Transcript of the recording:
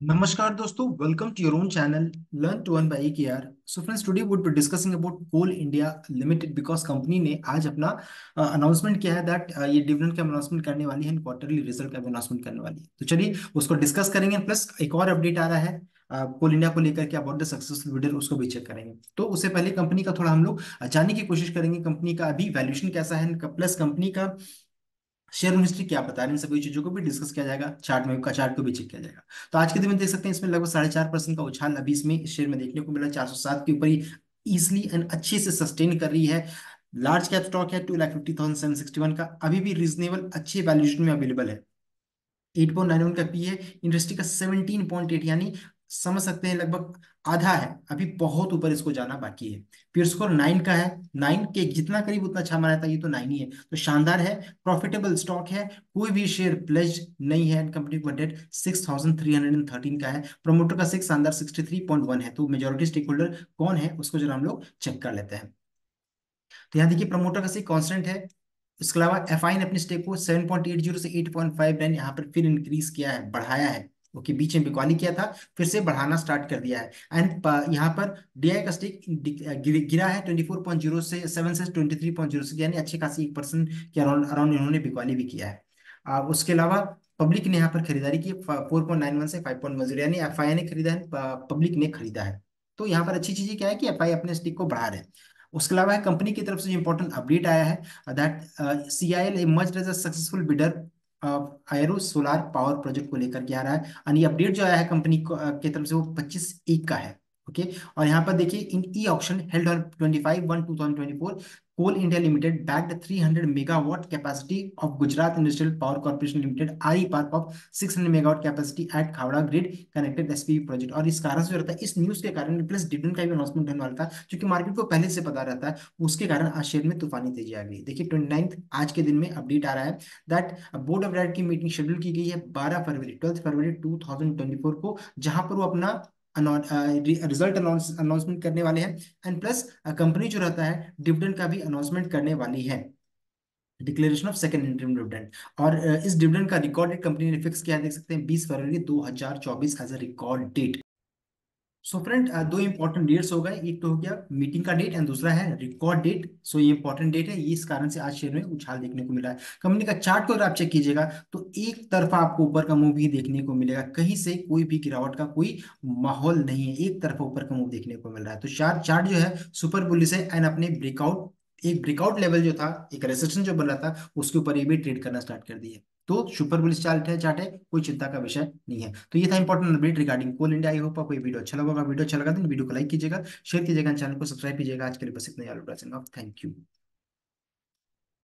नमस्कार दोस्तों, welcome to your own channel learn to earn by KR. So friends, today would be discussing about Coal India Limited because company ने आज अपना announcement किया है that ये डिविडेंड का अनाउंसमेंट करने वाली है, क्वार्टरली रिजल्ट का अनाउंसमेंट करने वाली है। तो चलिए उसको डिस्कस करेंगे। प्लस एक और अपडेट आ रहा है कोल इंडिया को लेकर के अबाउट द सक्सेसफुल बिडर, उसको भी चेक करेंगे। तो उससे पहले कंपनी का थोड़ा हम लोग जानने की कोशिश करेंगे, कंपनी का अभी वैल्यूएशन कैसा है, प्लस कंपनी का शेयर हिस्ट्री क्या बता रहे हैं। इन सभी चीजों को भी डिस्कस किया जाएगा, चार्ट में का चार्ट को भी चेक किया जाएगा। तो आज के दिन में देख सकते हैं इसमें लगभग 4.5% का उछाल अभी इसमें इस शेयर में देखने को मिला। 407 के ऊपर ही इजिली एंड अच्छे से सस्टेन कर रही है। लार्ज कैप स्टॉक है, 2,50,761 का, अभी भी रीजनेबल अच्छे वैल्यूएशन में अवेलेबल है। 8.91 का पी है, इंडस्ट्री का 17.8, यानी समझ सकते हैं लगभग आधा है, अभी बहुत ऊपर इसको जाना बाकी है। फिर स्कोर 9 का है, 9 के जितना करीब उतना अच्छा माना था, ये तो 9 ही है, तो शानदार है। प्रॉफिटेबल स्टॉक है, कोई भी शेयर प्लेज नहीं है। कंपनी का डेट 6,313 का है, प्रमोटर का 6 शानदार 63.1 है। तो मेजोरिटी स्टेक होल्डर कौन है उसको जरा हम लोग चेक कर लेते हैं। तो यहाँ देखिए प्रमोटर का स्टेक कांस्टेंट है। इसके अलावा एफआई ने अपने स्टेक को 7.80 से 8.59 यहाँ पर फिर इंक्रीज किया है, बढ़ाया है। ओके, बीच में बिकवाली किया था, फिर से बढ़ाना स्टार्ट कर दिया है। एंड यहाँ पर डीआई का स्टेक गिरा है 24.0 से 7 से 23.0 से, यानी अच्छी खासी 1% के अराउंड अराउंड इन्होंने बिकवाली भी किया है। उसके अलावा पब्लिक ने यहाँ पर खरीदारी की 4.91 से 5.10, यानी एफआई ने खरीदा है, पब्लिक ने खरीदा है। तो यहाँ पर अच्छी चीज क्या है कि एफआई अपने स्टिक को बढ़ा रहे हैं। उसके अलावा कंपनी की तरफ से जो इंपॉर्टेंट अपडेट आया है that CIL emerged as a successful bidder एरो सोलार पावर प्रोजेक्ट को लेकर के आ रहा है। और ये अपडेट जो आया है कंपनी की तरफ से वो 25/1 का है। ओके, और यहाँ पर देखिए in e auction held on 25/1/2024, Coal India Limited backed 300 megawatt capacity of Gujarat Industrial Power Corporation Limited I park of 600 megawatt capacity at Khavda grid connected SPV project. और इस कारण से जो रहता है, इस न्यूज के कारण प्लस डिविडेंड का भी अनाउंसमेंट होने वाला था, क्योंकि मार्केट को पहले से पता रहता है, उसके कारण आज शेयर में तूफानी तेजी आ गई। देखिए 29 आज के दिन में अपडेट आ रहा है दैट बोर्ड ऑफ डायरेक्टर की मीटिंग शेड्यूल की गई है 12 फरवरी 2024 को, जहां पर वो अपना रिजल्ट अनाउंसमेंट करने वाले हैं। एंड प्लस कंपनी जो रहता है डिविडेंड का भी अनाउंसमेंट करने वाली है, declaration of second interim dividend. और इस डिविडेंड का रिकॉर्ड डेट कंपनी ने फिक्स किया है, देख सकते हैं 20 फरवरी 2024 as a record date. So friend, दो इंपॉर्टेंट डेट्स हो गए, एक तो हो गया मीटिंग का डेट एंड दूसरा है रिकॉर्ड डेट। सो ये इंपॉर्टेंट डेट है, ये इस कारण से आज शेयर में उछाल देखने को मिला है। कंपनी का चार्ट को अगर आप चेक कीजिएगा तो एक तरफा आपको ऊपर का मूव ही देखने को मिलेगा, कहीं से कोई भी गिरावट का कोई माहौल नहीं है, एक तरफा ऊपर का मूव देखने को मिल रहा है। तो चार्ट चार्ट जो है सुपर बुलिश है एंड अपने ब्रेकआउट, एक ब्रेकआउट लेवल जो था, एक रेसिस्टेंस जो बन रहा था, उसके ऊपर ये भी ट्रेड करना स्टार्ट कर दिए। तो सुपर बुलिश चार्ट है, कोई चिंता का विषय नहीं है। तो ये था important update regarding Coal India. I hope आपको ये वीडियो अच्छा लगा होगा। वीडियो अच्छा लगा तो वीडियो को लाइक कीजिएगा, शेयर कीजिएगा, चैनल को सब्सक्राइब कीजिएगा। आज के लिए बस इतना ही। Thank you.